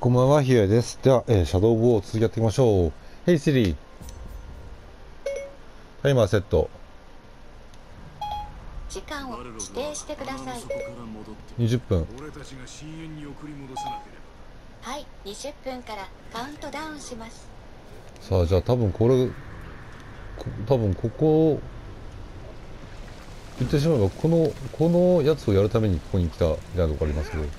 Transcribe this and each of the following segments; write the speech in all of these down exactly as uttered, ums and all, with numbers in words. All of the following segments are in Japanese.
こんばんは、ひろやです。では、えー、シャドウボーを続きやっていきましょう。ヘイシリー、タイマーセット。 時間を指定してください。 にじゅっぷん。 はい、にじゅっぷんからカウントダウンします。 さあ、じゃあ多分これ、多分ここ、言ってしまえば、この、このやつをやるためにここに来たみたいなとこありますけど、こ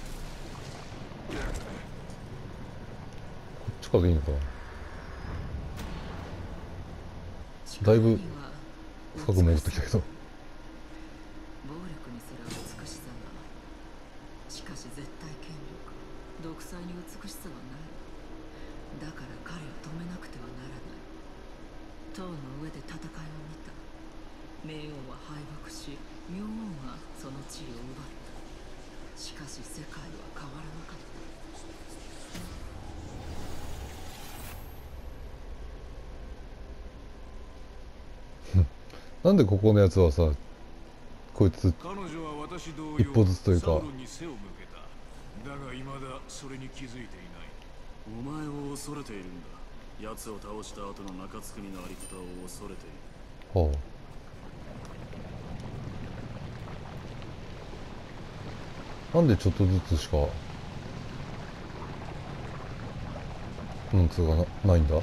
っちからでいいのかな。だいぶ深く潜ってきたけど。 暴力にすら美しさが、しかし絶対権力、独裁に美しさはない。だから彼を止めなくてはならない。塔の上で戦いを見た。冥王は敗北し、明王がその地位を奪った。しかし世界は変わらなかった。 なんでここのやつはさ、こいつ一歩ずつというか、 だが未だそれに気づいていない。お前を恐れているんだ。奴を倒した後の中津国のあり方を恐れている。 はあ、なんでちょっとずつしかなんつうか な, ないんだ。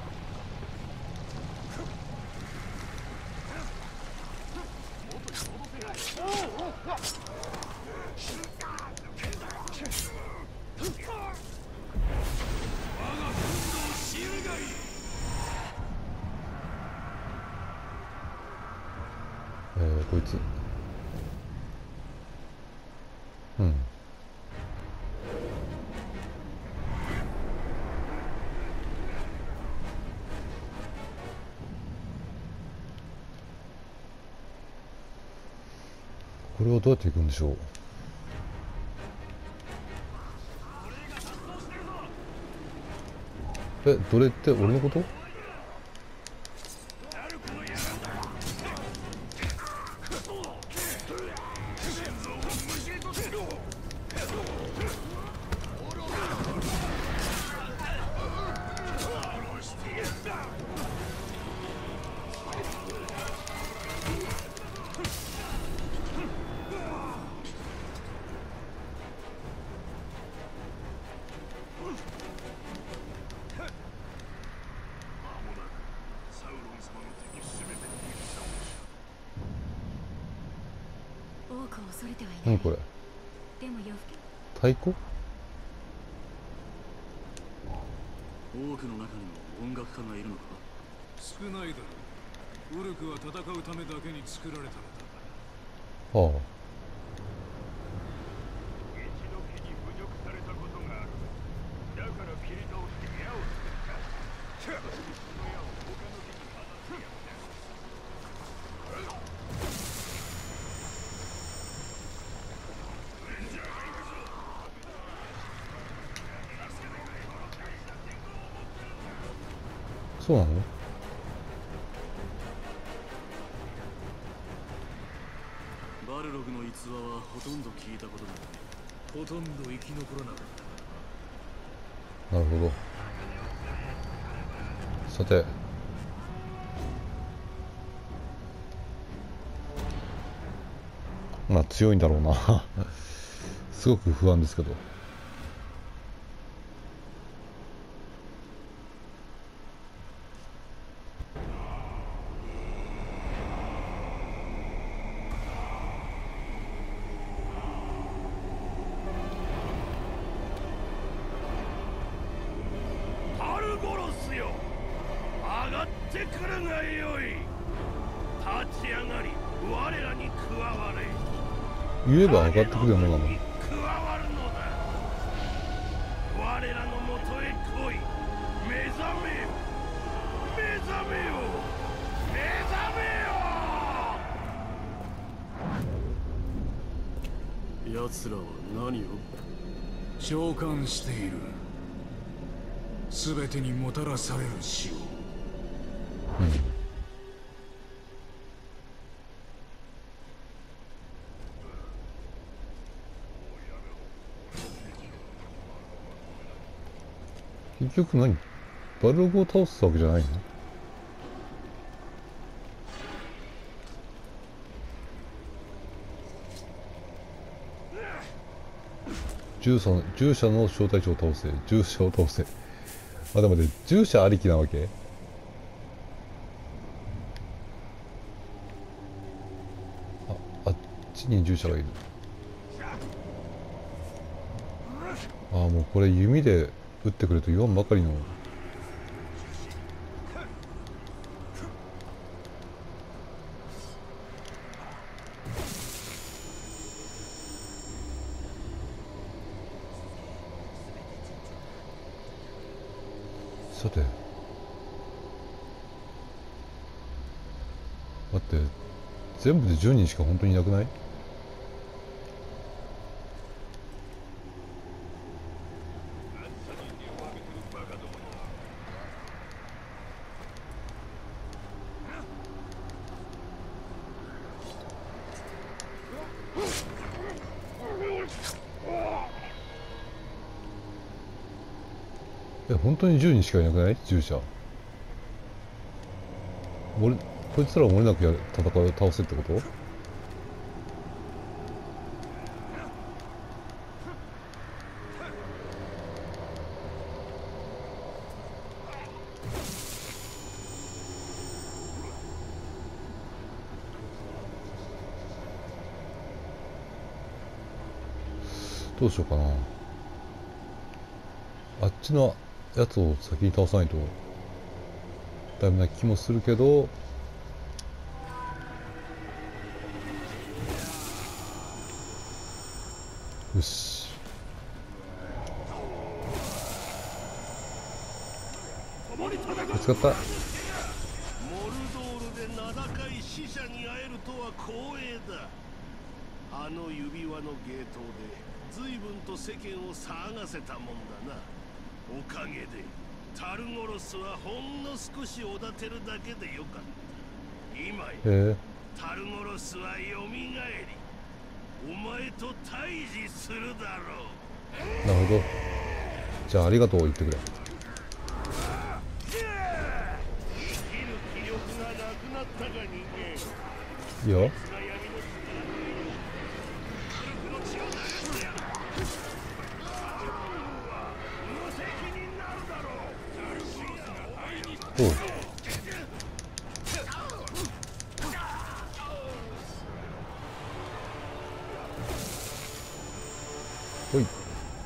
えー、こいつうんこれはどうやっていくんでしょう。え、どれって俺のこと？ 多くを恐れてはいない。 何これ？ でも夜更け太鼓？ 多くの中にも音楽家がいるのか？少ないだろう。ウルクは戦うためだけに作られたのだから。 はあ。 一度木に侮辱されたことがある。だから切り倒して矢を作った。その矢を他の木に放つやつだ。 そうなの？ バルログの逸話はほとんど聞いたことがない。ほとんど生き残らなかった。 なるほど。さて、まあ強いんだろうなすごく不安ですけど。 アルゴロスよ、上がってくるがよい。立ち上がり我らに加われ。 言えば上がってくるものなの？ 加わるのだ。我らのもとへ来い。目覚めよ、目覚めよ、目覚めよ。 奴らは何を？ 召喚している。全てにもたらされる死を。 結局何、バルログを倒すわけじゃないの？従者の従者の小隊長を倒せ、従者を倒せ。あ、でもね、従者ありきなわけ？あ、あっちに従者がいる。ああ、もうこれ弓で撃ってくれと言わんばかりの。さて、待って、全部でじゅうにんしか本当にいなくない？え、本当にじゅうにんしかいなくない？従者。俺、こいつらを漏れなくやる戦いを倒せってこと？どうしようかな。あっちのやつを先に倒さないとダメな気もするけど、よし。ぶつかった。 モルドールで名高い死者に会えるとは光栄だ。あの指輪のゲートで随分と世間を騒がせたもんだな。おかげでタルゴロスはほんの少しおだてるだけでよかった。今やえタルゴロスはよみがえり、お前と対峙するだろう。 ー、なるほど。じゃあありがとう言ってくれ。 生きる気力がなくなったか、人間。 いいよ。おう。ほい。こ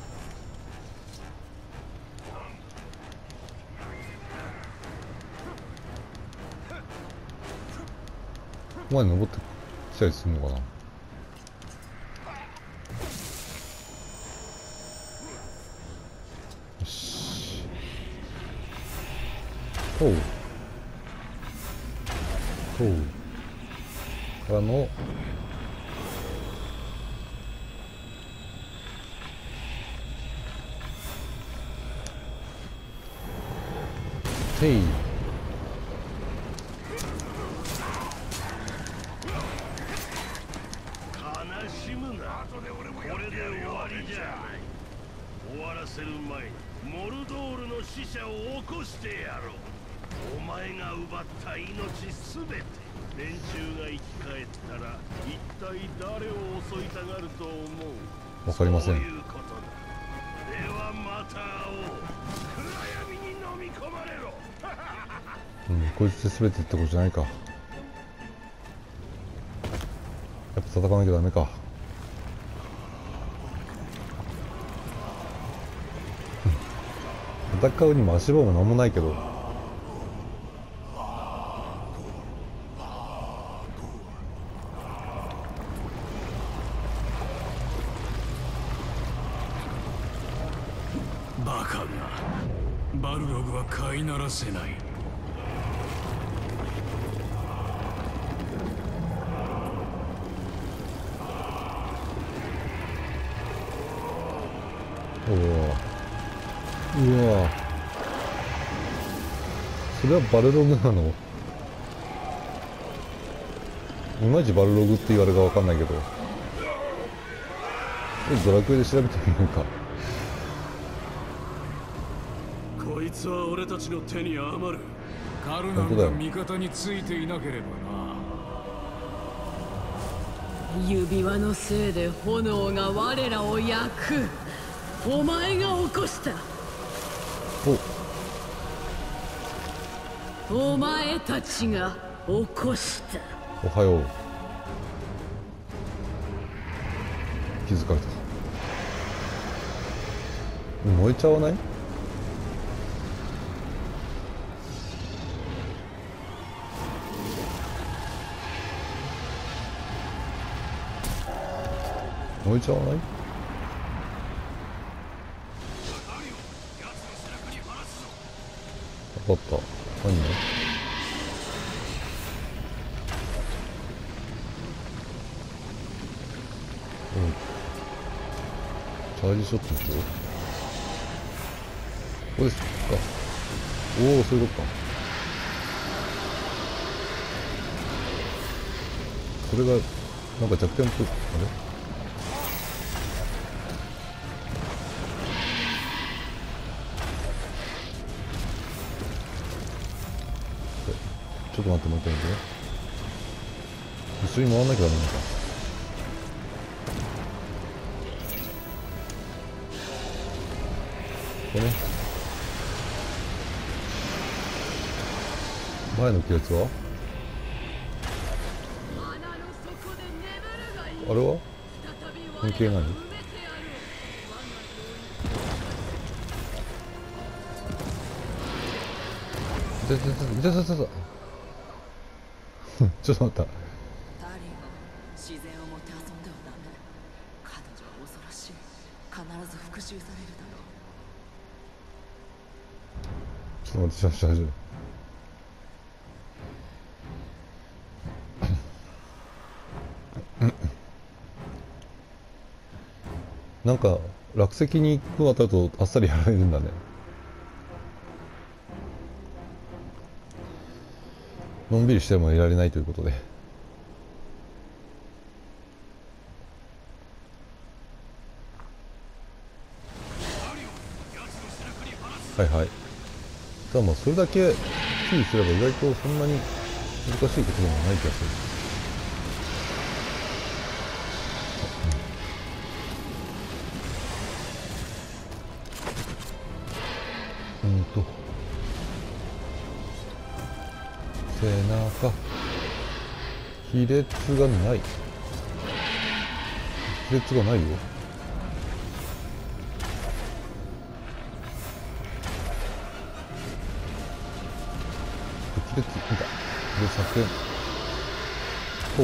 こまで登ってきたりするのかな。よし。おう。おう。からの。てい。 悲しむな。これで終わりじゃない。終わらせる前にモルドールの死者を起こしてやろう。お前が奪った命すべて、連中が生き返ったら一体誰を襲いたがると思う？ わかりません。 そういうことだ。ではまた会おう。暗闇に飲み込まれろ。 うん、こいつで全てってことじゃないか。やっぱ戦わなきゃダメか。戦うにも足場もなんもないけど。 バカがバルログは飼いならせない。 おお。うわ。それはバルログなの？いまいちバルログって言われるかわかんないけど。ドラクエで調べてみようか。 ここいつは俺たちの手に余る。 カルナンが味方についていなければな。 指輪のせいで炎が我らを焼く。お前が起こした。お前たちが起こした。 おはよう。気づかれた。燃えちゃわない？燃えちゃわない？分かった。何ね？うん。チャージショットでしょ？ここですか。おお、そういうことか。これがなんか弱点っぽい。あれ？ちょっと待って待って待って。一緒に回んなきゃダメなのか。これね。前の亀裂は？あれは？関係ない？いたいたいたいたいたいた。ちょっと待った。 タリーは自然をもてあそんではダメ。彼女は恐ろしい。必ず復讐されるだろう。 ちょっと待って、しゃしゃしゃ。なんか落石に行くあたるとあっさりやられるんだね。のんびりしてもいられないということで。はいはい。ただまあそれだけ注意すれば意外とそんなに難しいことでもない気がする。うんと背中亀裂がない。亀裂がないよ。亀裂見た。で作戦ほう。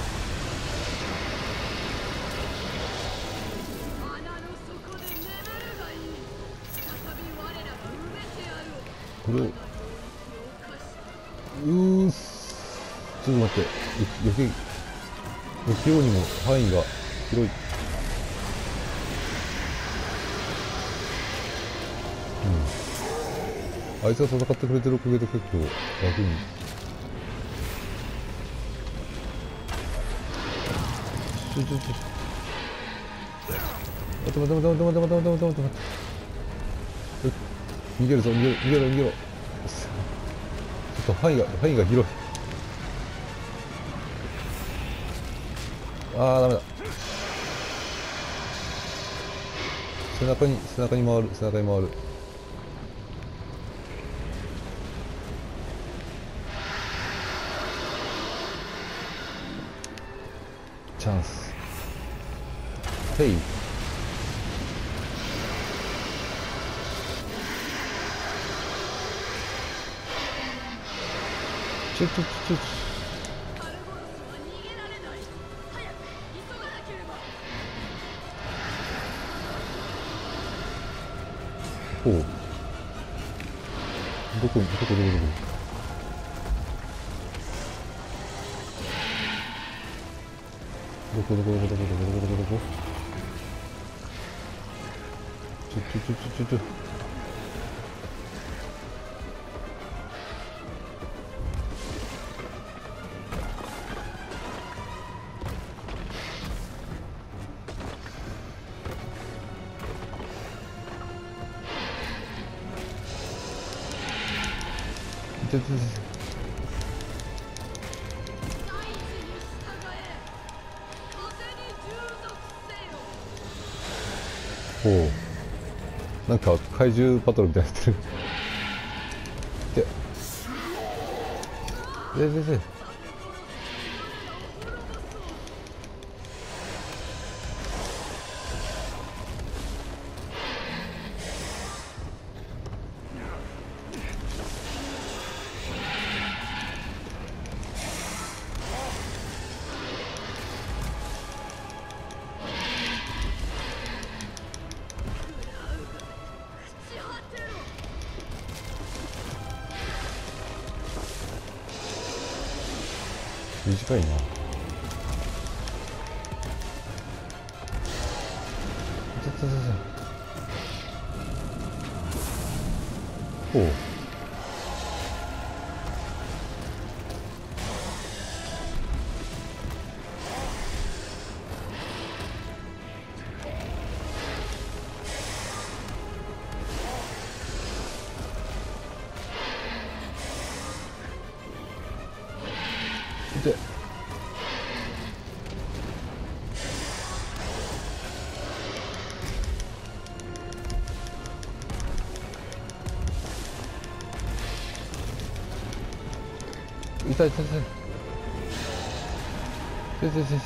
これをうーす。ちょっと待って。よけ、よけようにも範囲が広い。うん。あいつが戦ってくれてるおかげで結構楽に。ちょちょちょ。待って待って待って待って待って待って待って待って待って。逃げるぞ逃げる逃げろ逃げろ。ちょっと範囲が範囲が広い。ああダメだ。背中に背中に回る背中に回る。チャンス。ヘイ。ちょちょちょちょ。ほう。どこどこどこどこどこ。どこどこどこどこどこどこどこどこ。ちょちょちょちょちょちょ。 ててておお、なんか怪獣バトルみたいになってる。でででで短いな。ほう。で痛い痛い痛い痛い痛い痛い痛い。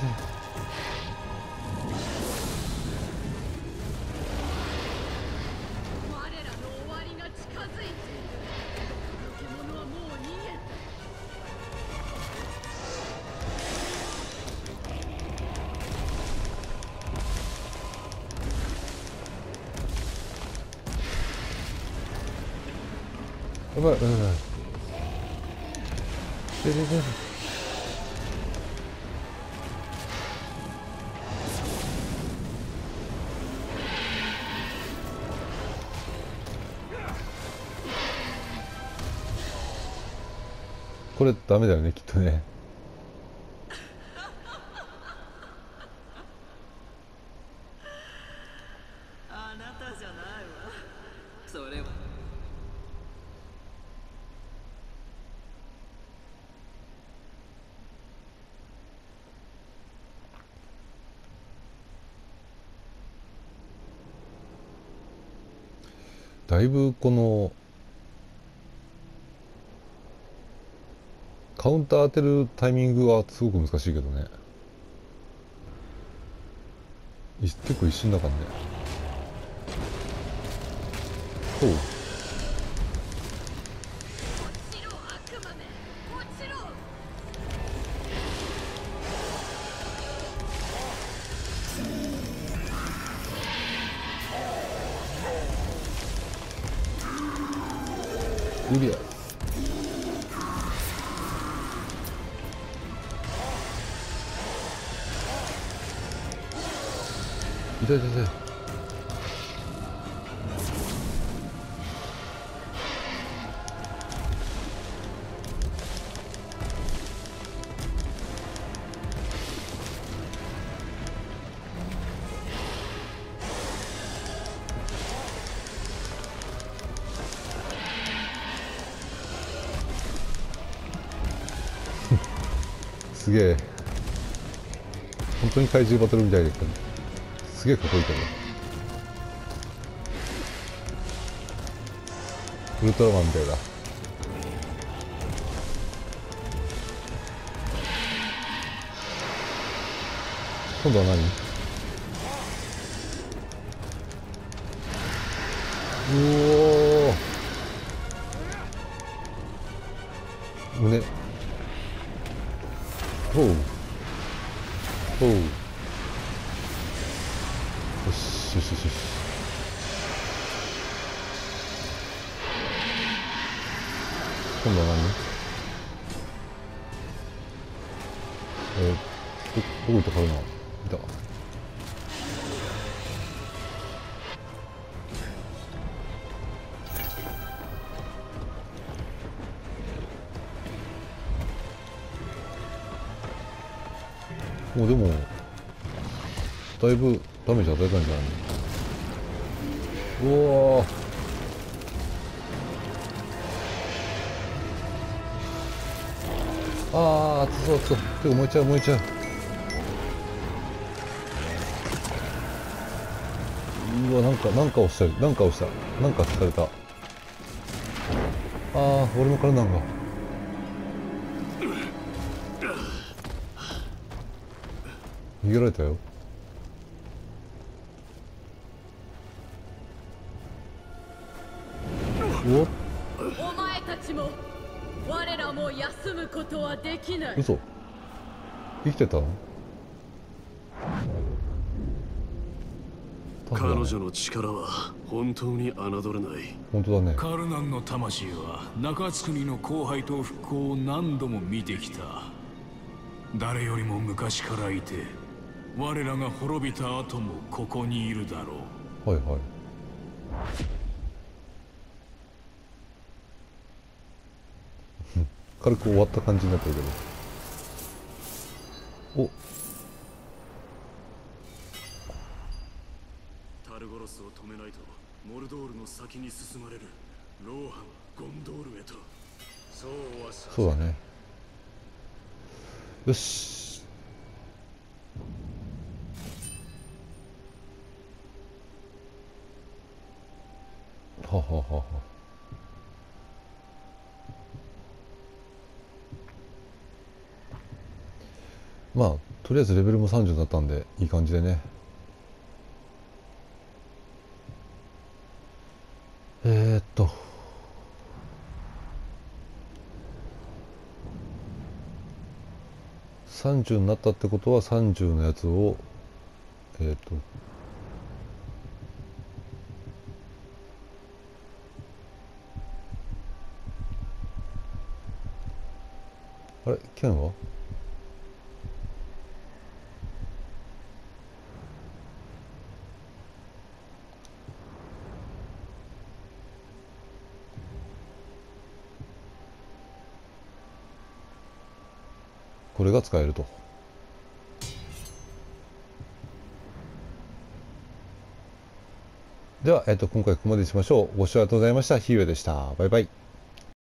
やばいやばいやばい。でででこれダメだよね、きっとね。 あなたじゃないわ。それはだいぶこのカウンター当てるタイミングはすごく難しいけどね。い結構一瞬だからね。ほう。ユリア。痛い痛い痛い。すげえ、本当に怪獣バトルみたいで、すげえかっこいいけど、ウルトラマンみたいだ。今度は何？うおー、胸。ほうほう。よしよしよしよし。今度は何？えー、どどこ行ったかな。いた。もうでもだいぶダメージ与えたんじゃないの。うわああ、熱そう熱そう。てか燃えちゃう燃えちゃう。うわ、なんかなんか押したなんか押したなんかされた。ああ、俺の体が逃げられたよ。おっ、 お前たちも我らも休むことはできない。 嘘、生きてたの？タフだね。 彼女の力は本当に侮れない。 本当だね。 カルナンの魂は中津国の荒廃と復興を何度も見てきた。誰よりも昔からいて、我らが滅びた後もここにいるだろう。 はいはい。軽く終わった感じになってるけど。お、 タルゴロスを止めないとモルドールの先に進まれる。ローハン、ゴンドールへと。そうはさせそうだね。よし。はははは。まあとりあえずレベルもさんじゅうになったんでいい感じでね。えー、っとさんじゅうになったってことはさんじゅうのやつをえー、っとあれ剣はこれが使えると。では、えっと、今回ここまでにしましょう。ご視聴ありがとうございました。ヒーウェでした。バイバイ。